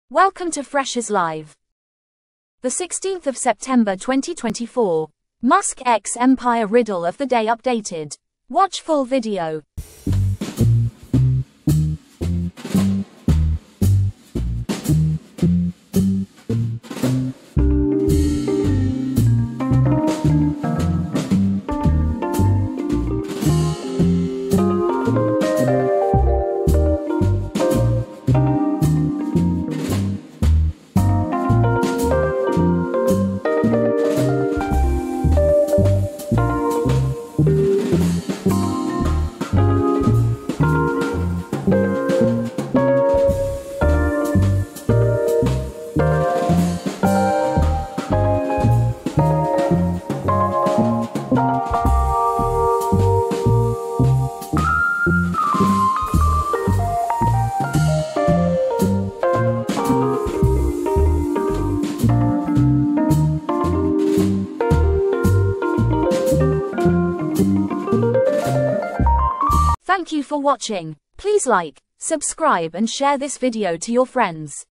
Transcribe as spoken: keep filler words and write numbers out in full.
Welcome to Freshers Live. The sixteenth of September twenty twenty-four. Musk x Empire Riddle of the Day updated. Watch full video. Thank you for watching. Please like, subscribe and share this video to your friends.